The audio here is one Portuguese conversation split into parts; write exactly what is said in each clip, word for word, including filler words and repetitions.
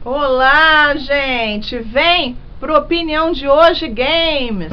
Olá, gente! Vem pro Opinião de Hoje Games!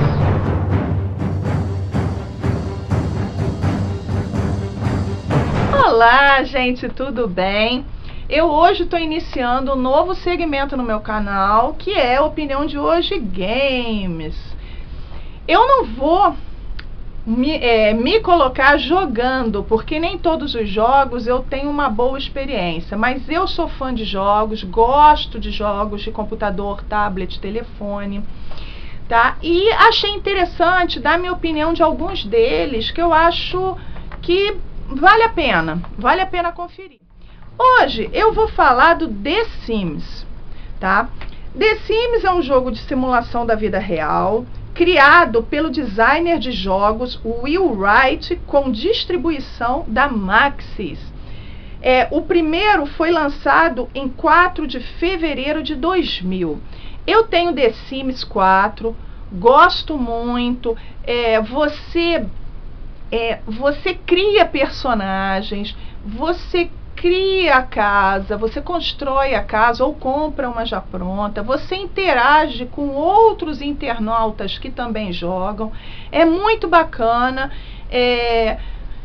Olá, gente, tudo bem? Eu hoje estou iniciando um novo segmento no meu canal, que é Opinião de Hoje Games. Eu não vou me, é, me colocar jogando, porque nem todos os jogos eu tenho uma boa experiência, mas eu sou fã de jogos, gosto de jogos de computador, tablet, telefone, tá? E achei interessante dar minha opinião de alguns deles, que eu acho que vale a pena, vale a pena conferir. Hoje eu vou falar do The Sims, tá? The Sims é um jogo de simulação da vida real, criado pelo designer de jogos Will Wright, com distribuição da Maxis. É, o primeiro foi lançado em quatro de fevereiro de dois mil. Eu tenho The Sims quatro, gosto muito. É, você, é, você cria personagens, você cria a casa, você constrói a casa ou compra uma já pronta, você interage com outros internautas que também jogam, é muito bacana, é,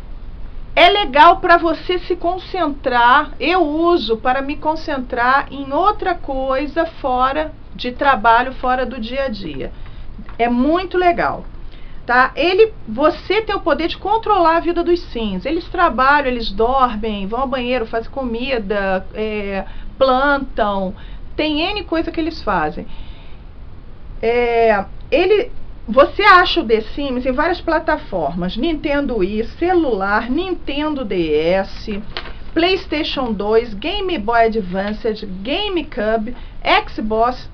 é legal para você se concentrar. Eu uso para me concentrar em outra coisa fora de trabalho, fora do dia a dia, é muito legal. Tá? Ele, você tem o poder de controlar a vida dos Sims. Eles trabalham, eles dormem, vão ao banheiro, fazem comida, é, plantam, tem N coisa que eles fazem. É, ele, você acha o The Sims em várias plataformas: Nintendo Wii, celular, Nintendo D S, PlayStation dois, Game Boy Advance, GameCube, Xbox,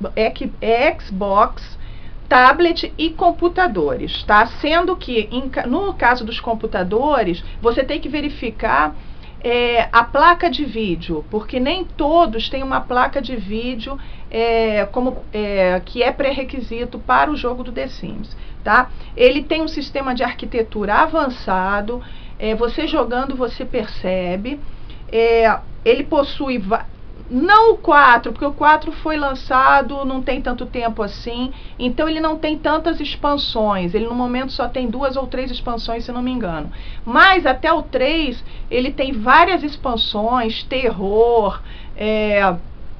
Xbox, tablet e computadores, tá? Sendo que em, no caso dos computadores, você tem que verificar é, a placa de vídeo, porque nem todos têm uma placa de vídeo é, como, é, que é pré-requisito para o jogo do The Sims, tá? Ele tem um sistema de arquitetura avançado, é, você jogando você percebe, é, ele possui... Não o quatro, porque o quatro foi lançado não tem tanto tempo assim, então ele não tem tantas expansões. Ele no momento só tem duas ou três expansões, se não me engano. Mas até o três ele tem várias expansões, terror, é,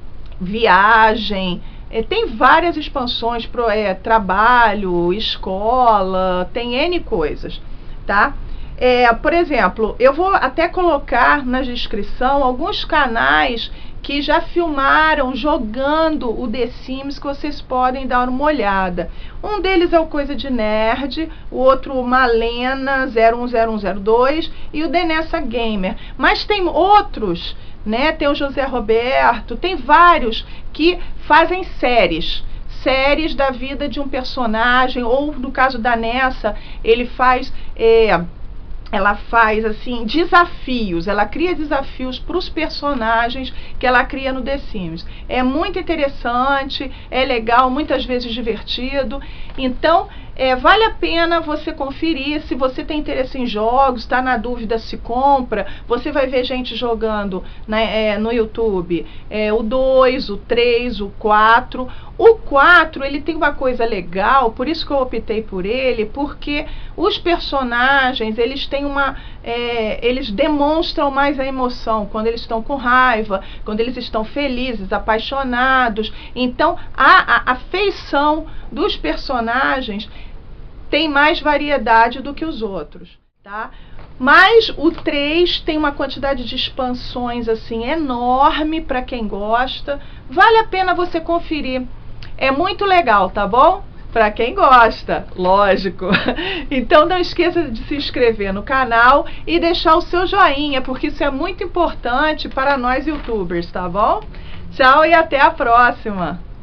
viagem, é, tem várias expansões, pro, é, trabalho, escola, tem N coisas, tá? É, por exemplo, eu vou até colocar na descrição alguns canais que já filmaram jogando o The Sims, que vocês podem dar uma olhada. Um deles é o Coisa de Nerd, o outro o Malena zero um zero um zero dois e o Denessa Gamer. Mas tem outros, né? Tem o José Roberto, tem vários que fazem séries. Séries da vida de um personagem, ou no caso da Nessa, ele faz... É, ela faz assim desafios, ela cria desafios para os personagens que ela cria no The Sims. É muito interessante, é legal, muitas vezes divertido. Então é, vale a pena você conferir. Se você tem interesse em jogos, está na dúvida se compra, você vai ver gente jogando, né, é, no YouTube, é, o dois, o três, o quatro. O quatro, ele tem uma coisa legal, por isso que eu optei por ele, porque os personagens, eles têm uma, é, eles demonstram mais a emoção, quando eles estão com raiva, quando eles estão felizes, apaixonados. Então, a, a, a feição dos personagens tem mais variedade do que os outros, tá? Mas o três tem uma quantidade de expansões assim enorme para quem gosta. Vale a pena você conferir. É muito legal, tá bom? Para quem gosta, lógico. Então não esqueça de se inscrever no canal e deixar o seu joinha, porque isso é muito importante para nós youtubers, tá bom? Tchau e até a próxima!